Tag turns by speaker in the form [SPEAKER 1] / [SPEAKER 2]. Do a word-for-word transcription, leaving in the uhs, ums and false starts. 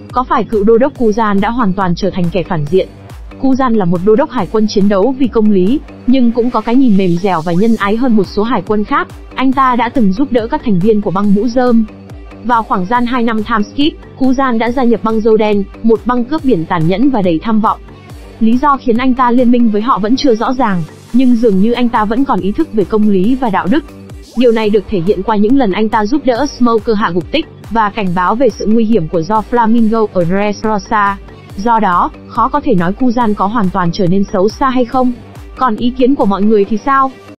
[SPEAKER 1] có phải cựu đô đốc Kuzan đã hoàn toàn trở thành kẻ phản diện? Kuzan là một đô đốc hải quân chiến đấu vì công lý, nhưng cũng có cái nhìn mềm dẻo và nhân ái hơn một số hải quân khác. Anh ta đã từng giúp đỡ các thành viên của băng mũ rơm. Vào khoảng gian hai năm time skip, Kuzan đã gia nhập băng dâu đen, một băng cướp biển tàn nhẫn và đầy tham vọng. Lý do khiến anh ta liên minh với họ vẫn chưa rõ ràng, nhưng dường như anh ta vẫn còn ý thức về công lý và đạo đức. Điều này được thể hiện qua những lần anh ta giúp đỡ Smoker hạ gục Tích, và cảnh báo về sự nguy hiểm của do Flamingo ở Dressrosa. Do đó, khó có thể nói Kuzan có hoàn toàn trở nên xấu xa hay không. Còn ý kiến của mọi người thì sao?